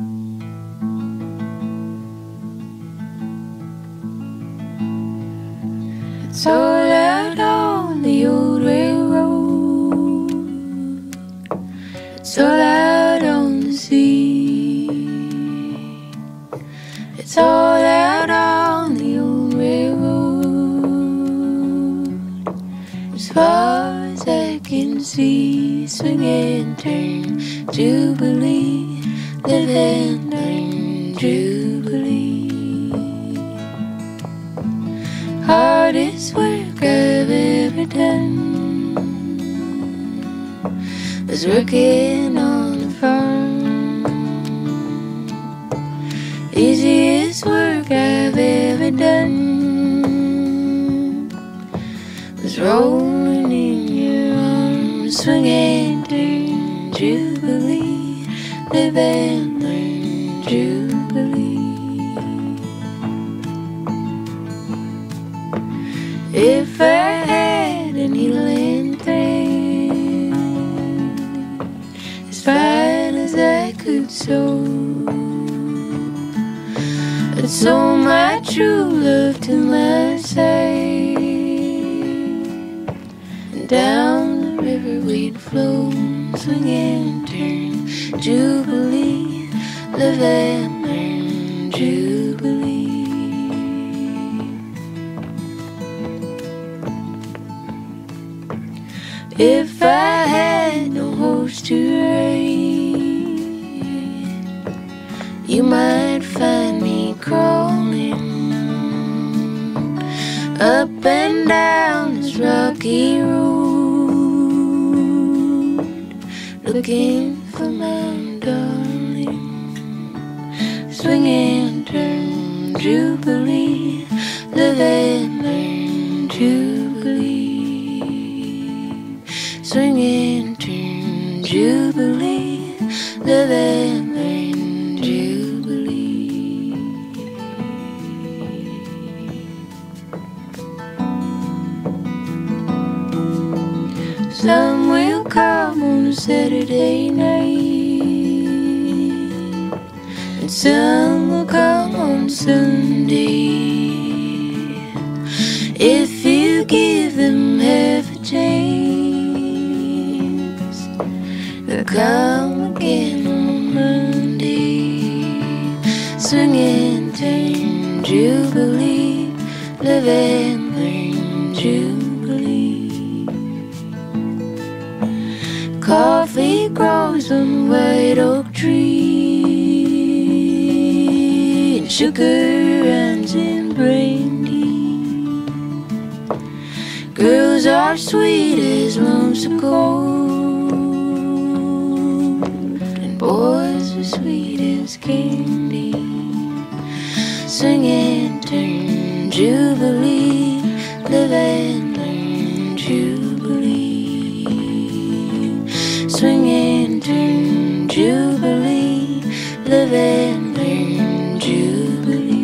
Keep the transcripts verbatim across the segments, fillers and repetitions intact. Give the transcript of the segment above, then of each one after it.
It's all out on the old railroad. It's all out on the sea. It's all out on the old railroad. As far as I can see, swing and turn, Jubilee, live and learn, Jubilee. Hardest work I've ever done was working on a farm. Easiest work I've ever done was rolling in your arms, swing and turn, Jubilee, live and learn, Jubilee. If I had a needle and thread, as fine as I could sew, I'd sew my true love to my side, and down the river we'd flow, swing and turn, Jubilee, live and learn, Jubilee. If I had no horse to ride, you might find me crawling up and down this rocky road, looking for my darling. Swing and turn, Jubilee, live and learn, Jubilee. Swing and turn, Jubilee, live and learn, Jubilee. Some will come on a Saturday night, and some will come on Sunday. If you give them half a chance, they'll come again on Monday. Swing and turn, Jubilee, live and learn, Jubilee. Coffee grows on a white oak tree, and sugar runs in brandy. Girls are sweet as lumps of gold, and boys are sweet as candy. Swing and turn, Jubilee, live and learn, Jubilee. Swing and turn, Jubilee, live and learn, Jubilee.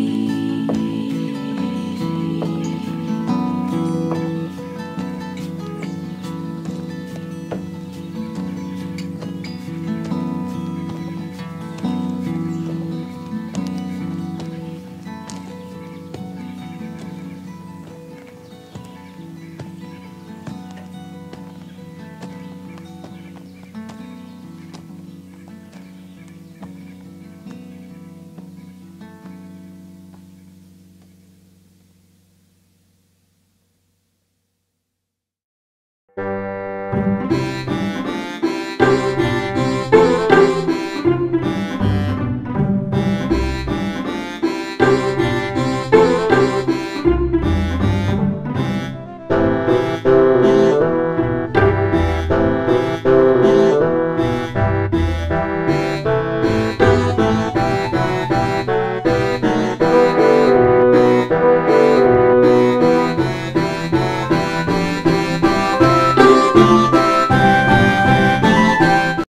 Thank you.